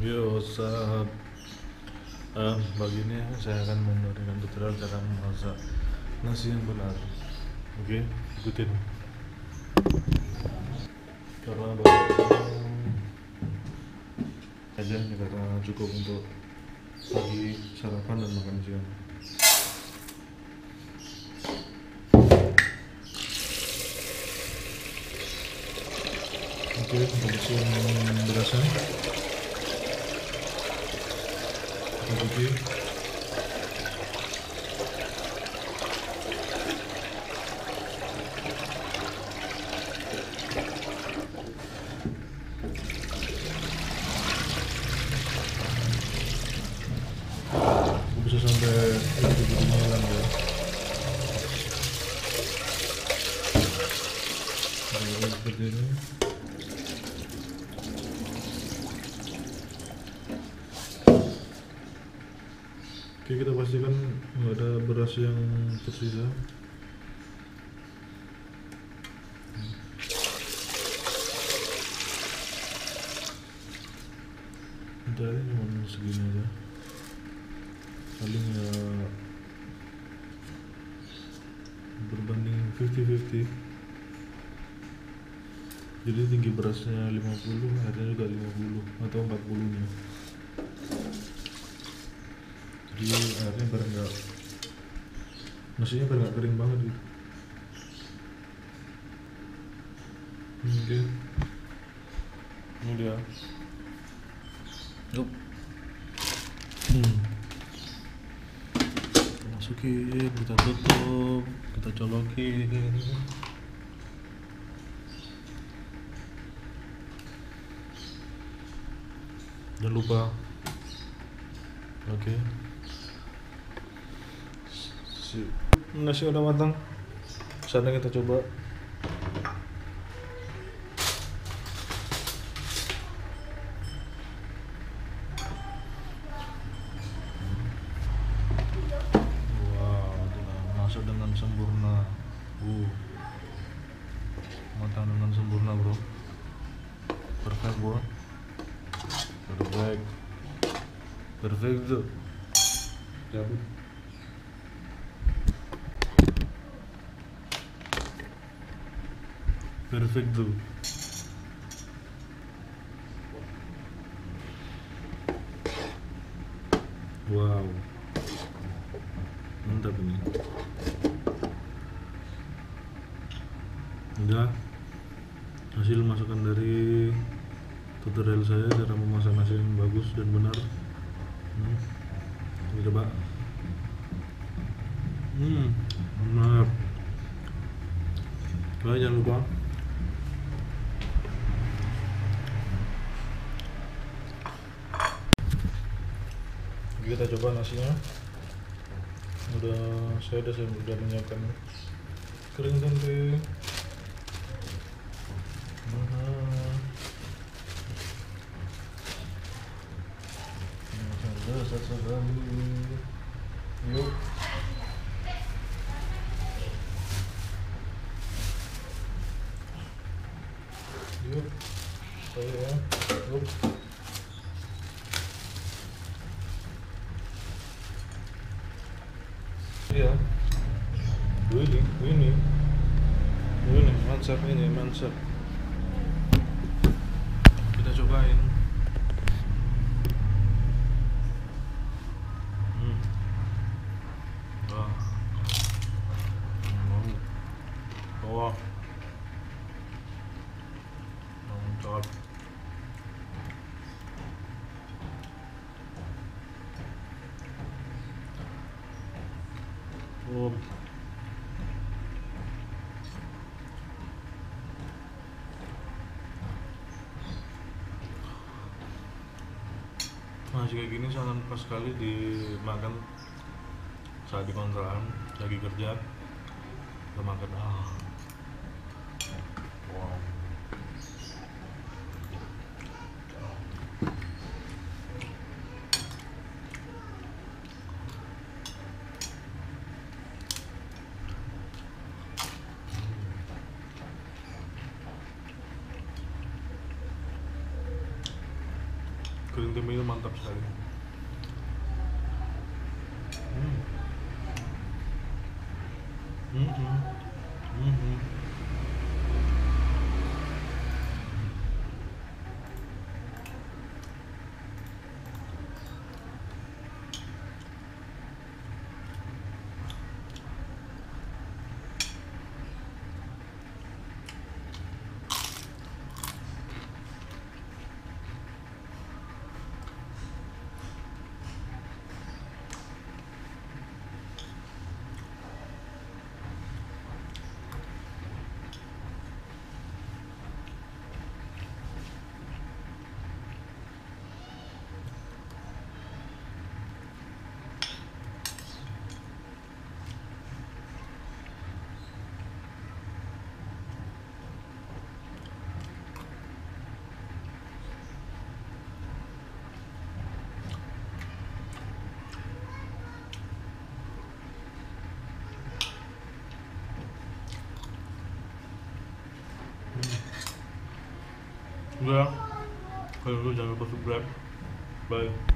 Yo, saat pagi ini saya akan memberikan tutorial cara memasak nasi yang benar. Oke, ikutin. Karena aja ini karena cukup untuk pagi sarapan dan makan siang. Oke, untuk mesin berasnya kita cuci. Bisa sampai ini hilang ya. Seperti ini. Oke, kita pastikan nggak ada beras yang tersisa. Bentar, ini cuma segini aja. Paling ya berbanding 50-50. Jadi tinggi berasnya 50, airnya juga 50 atau 40 nya. Jadi airnya biar nggak, nasinya biar nggak kering banget gitu. Oke, ini dia. Yup. Masukin, kita tutup, kita colokin. Jangan lupa. Oke. Nasi udah matang. Saatnya kita coba. Wow, telah masak dengan sempurna. Matang dengan sempurna, bro. Perfect, bro. Perfect. Perfecto. Cabut. Perfecto. Wow, mantap ini. Udah hasil masakan dari tutorial saya cara memasak nasi yang bagus dan benar. Kita coba. Mantap. Jangan lupa kita coba nasinya. Saya udah menyiapkan kering tempe. Lezat sekali. Yuk. Yuk. Saya. Yuk. Ya. Ini mantap. Kita cobain. Wah. Mantap. Nasi kayak gini sangat pas sekali dimakan saat di kontrakan lagi kerja. Kita makan. Wow. Green tea itu mantap sekali. Hmm. Mhm. Mhm. Udah, kalau lu jangan lupa subscribe. Bye.